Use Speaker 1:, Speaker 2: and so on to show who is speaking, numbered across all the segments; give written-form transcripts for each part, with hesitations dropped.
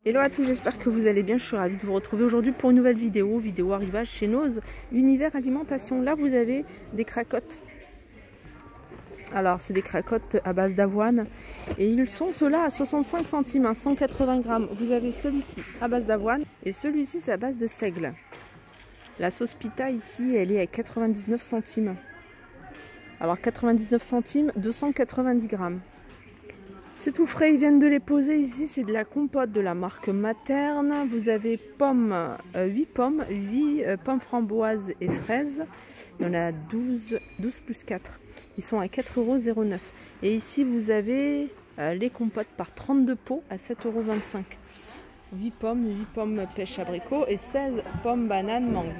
Speaker 1: Hello à tous, j'espère que vous allez bien. Je suis ravie de vous retrouver aujourd'hui pour une nouvelle vidéo arrivage chez Noz Univers Alimentation. Là vous avez des cracottes. Alors c'est des cracottes à base d'avoine et ils sont ceux-là à 65 centimes, hein, 180 grammes. Vous avez celui-ci à base d'avoine et celui-ci c'est à base de seigle. La sauce pita ici elle est à 99 centimes. Alors 99 centimes, 290 grammes. C'est tout frais, ils viennent de les poser ici, c'est de la compote de la marque Materne. Vous avez pommes, 8 pommes, 8 pommes framboises et fraises. Il y en a 12 plus 4. Ils sont à 4,09 €. Et ici vous avez les compotes par 32 pots à 7,25 €. 8 pommes pêche abricot et 16 pommes banane mangue.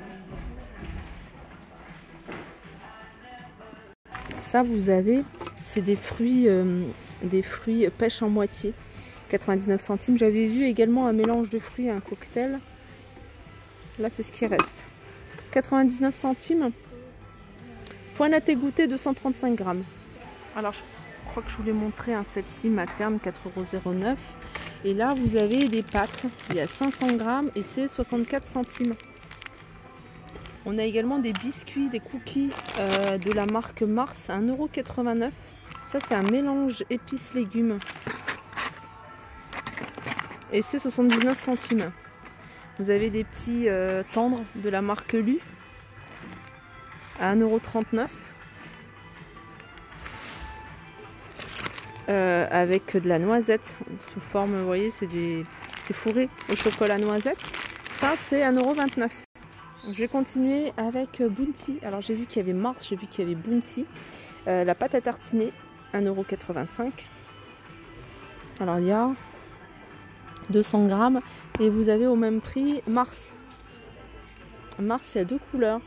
Speaker 1: Ça vous avez, c'est des fruits pêche en moitié, 99 centimes. J'avais vu également un mélange de fruits, un cocktail. Là, c'est ce qui reste. 99 centimes. Pointe à égoutter, 235 grammes. Alors, je crois que je voulais montrer celle-ci, Materne, 4,09 €. Et là, vous avez des pâtes. Il y a 500 grammes et c'est 64 centimes. On a également des biscuits, des cookies de la marque Mars, 1,89 €. Ça, c'est un mélange épices-légumes. Et c'est 79 centimes. Vous avez des petits tendres de la marque Lu à 1,39 €. Avec de la noisette sous forme, vous voyez, c'est fourré au chocolat noisette. Ça, c'est 1,29 €. Je vais continuer avec Bounty. Alors, j'ai vu qu'il y avait Mars, j'ai vu qu'il y avait Bounty. La pâte à tartiner. 1,85 €. Alors il y a 200 grammes et vous avez au même prix Mars. Mars, il y a deux couleurs.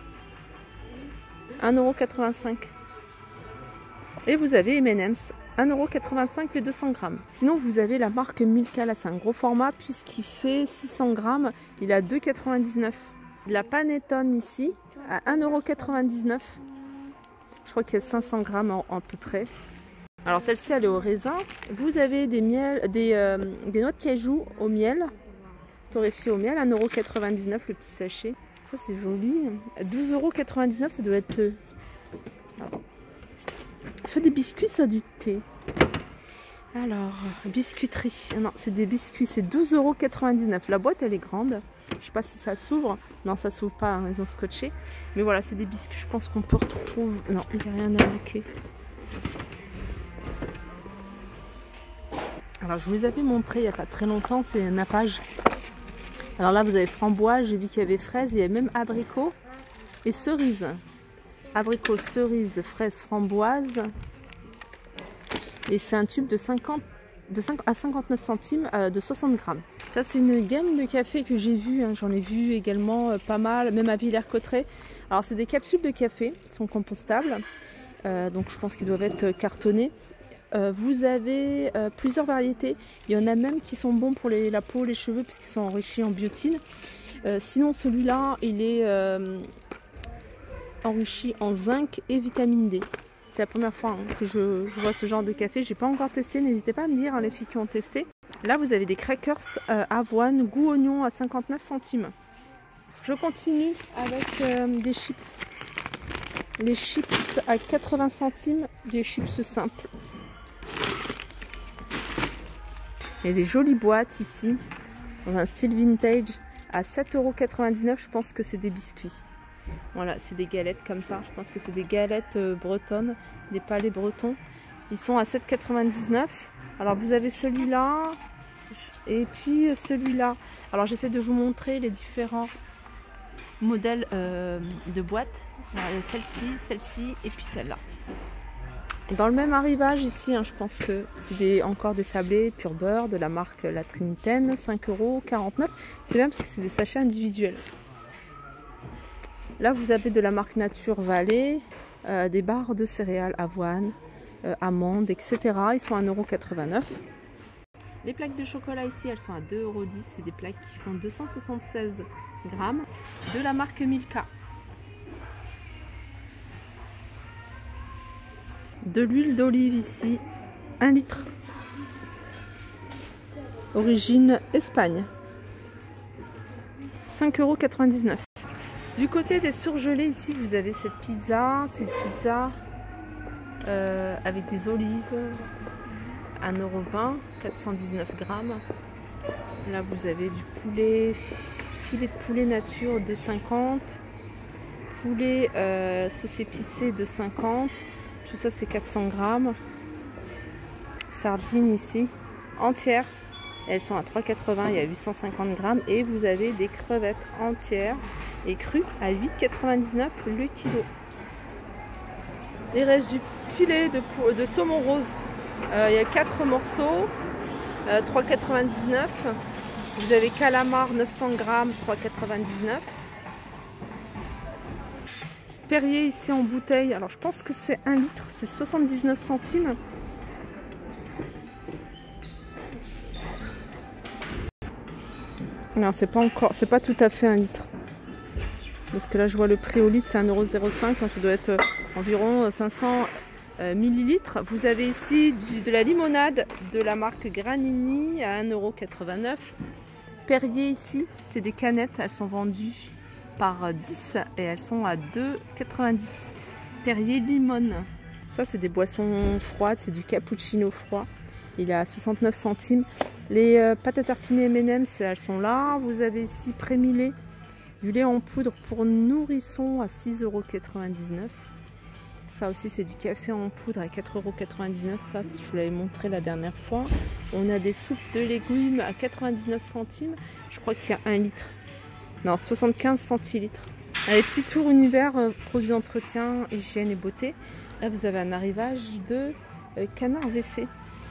Speaker 1: 1,85 €. Et vous avez M&M's. 1,85 € les 200 grammes. Sinon vous avez la marque Milka. Là c'est un gros format puisqu'il fait 600 grammes. Il a 2,99 €. La panettone ici à 1,99 €. Je crois qu'il y a 500 grammes à peu près. Alors celle-ci elle est au raisin. Vous avez des noix de cajou au miel, torréfiées au miel, 1,99 € le petit sachet. Ça c'est joli. 12,99 €, ça doit être soit des biscuits, soit du thé. Alors, biscuiterie. Non, c'est des biscuits, c'est 12,99 €. La boîte elle est grande. Je sais pas si ça s'ouvre. Non, ça s'ouvre pas, hein, ils ont scotché. Mais voilà, c'est des biscuits, je pense qu'on peut retrouver. Non, il n'y a rien indiqué. Alors, je vous avais montré il n'y a pas très longtemps, c'est un nappage. Alors là, vous avez framboise, j'ai vu qu'il y avait fraise, il y avait même abricot et cerise. Abricot, cerise, fraise, framboise. Et c'est un tube de 5 à 59 centimes de 60 grammes. Ça, c'est une gamme de café que j'ai vu. Hein. J'en ai vu également pas mal, même à Villers-Cotterêts. Alors, c'est des capsules de café, sont compostables. Donc, je pense qu'ils doivent être cartonnés. Vous avez plusieurs variétés. Il y en a même qui sont bons pour la peau, les cheveux, puisqu'ils sont enrichis en biotine. Sinon, celui-là, il est enrichi en zinc et vitamine D. C'est la première fois que je vois ce genre de café. J'ai pas encore testé. N'hésitez pas à me dire, hein, les filles qui ont testé. Là, vous avez des crackers avoine, goût oignon à 59 centimes. Je continue avec des chips. Les chips à 80 centimes, des chips simples. Il y a des jolies boîtes ici, dans un style vintage, à 7,99 €. Je pense que c'est des biscuits. Voilà, c'est des galettes comme ça. Je pense que c'est des galettes bretonnes, des palais bretons. Ils sont à 7,99 €. Alors vous avez celui-là et puis celui-là. Alors j'essaie de vous montrer les différents modèles de boîtes. Celle-ci, celle-ci et puis celle-là. Dans le même arrivage ici, hein, je pense que c'est encore des sablés pur beurre de la marque La Trinitaine, 5,49 €. C'est bien parce que c'est des sachets individuels. Là, vous avez de la marque Nature Vallée, des barres de céréales, avoine, amandes, etc. Ils sont à 1,89 €. Les plaques de chocolat ici, elles sont à 2,10 €. C'est des plaques qui font 276 grammes de la marque Milka. De l'huile d'olive ici, 1 litre. Origine Espagne. 5,99 €. Du côté des surgelés, ici, vous avez cette pizza. C'est une pizza avec des olives. 1,20 €, 419 grammes. Là, vous avez du poulet, filet de poulet nature de 50. Poulet sauce épicée de 50. Tout ça, c'est 400 grammes. Sardines ici, entières. Elles sont à 3,80 €, il y a 850 grammes. Et vous avez des crevettes entières et crues à 8,99 € le kilo. Il reste du filet de saumon rose. Il y a 4 morceaux, 3,99 €. Vous avez calamar 900 grammes, 3,99 €. Perrier ici en bouteille, alors je pense que c'est 1 litre, c'est 79 centimes. Non, c'est pas encore, c'est pas tout à fait 1 litre. Parce que là, je vois le prix au litre, c'est 1,05 €. Ça doit être environ 500 millilitres. Vous avez ici de la limonade de la marque Granini à 1,89 €. Perrier ici, c'est des canettes, elles sont vendues par 10 et elles sont à 2,90 €. Perrier limone. Ça, c'est des boissons froides, c'est du cappuccino froid. Il est à 69 centimes. Les pâtes à tartiner M&M's, elles sont là. Vous avez ici Prémilé, du lait en poudre pour nourrissons à 6,99 €. Ça aussi, c'est du café en poudre à 4,99 €. Ça, je vous l'avais montré la dernière fois. On a des soupes de légumes à 99 centimes. Je crois qu'il y a 1 litre. Non, 75 centilitres. Allez, petit tour univers, produits d'entretien, hygiène et beauté. Là, vous avez un arrivage de canard WC.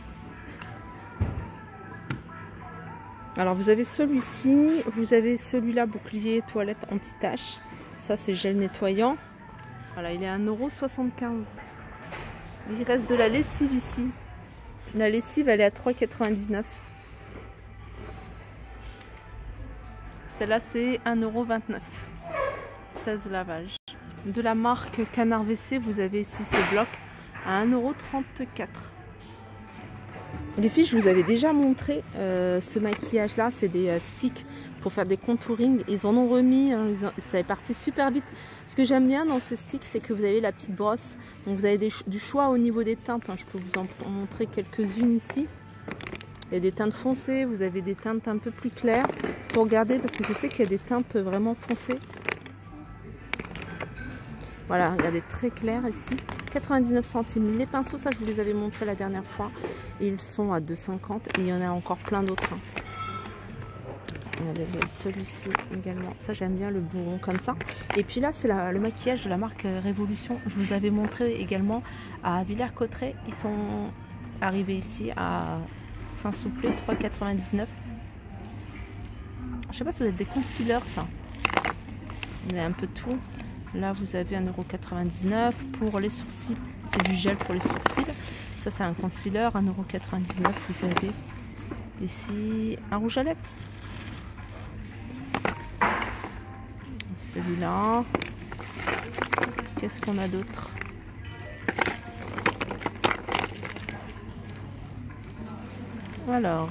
Speaker 1: Alors, vous avez celui-ci. Vous avez celui-là, bouclier toilette anti-tache. Ça, c'est gel nettoyant. Voilà, il est à 1,75 €. Il reste de la lessive ici. La lessive, elle est à 3,99 €. Celle-là, c'est 1,29 €. 16 lavages. De la marque Canard WC, vous avez ici ces blocs à 1,34 €. Les filles, je vous avais déjà montré ce maquillage-là. C'est des sticks pour faire des contouring. Ils en ont remis, hein, ça est parti super vite. Ce que j'aime bien dans ces sticks, c'est que vous avez la petite brosse. Donc vous avez du choix au niveau des teintes. Hein. Je peux vous en montrer quelques-unes ici. Il y a des teintes foncées, vous avez des teintes un peu plus claires. Il faut regarder parce que je sais qu'il y a des teintes vraiment foncées. Voilà, il y a des très clairs ici. 99 centimes. Les pinceaux, ça je vous les avais montrés la dernière fois. Ils sont à 2,50 € et il y en a encore plein d'autres. Regardez, vous avez celui-ci également. Ça j'aime bien le bourron comme ça. Et puis là, c'est le maquillage de la marque Révolution. Je vous avais montré également à Villers-Cotterêts. Ils sont arrivés ici à Saint-Souplé, 3,99 €. Je sais pas, ça doit être des concealers ça. Il y a un peu tout. Là, vous avez 1,99 € pour les sourcils. C'est du gel pour les sourcils. Ça, c'est un concealer, 1,99 €. Vous avez ici un rouge à lèvres. Celui-là. Qu'est-ce qu'on a d'autre? Alors...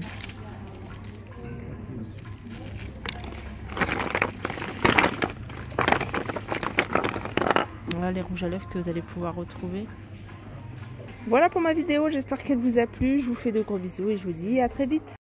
Speaker 1: voilà les rouges à lèvres que vous allez pouvoir retrouver. Voilà pour ma vidéo, j'espère qu'elle vous a plu. Je vous fais de gros bisous et je vous dis à très vite.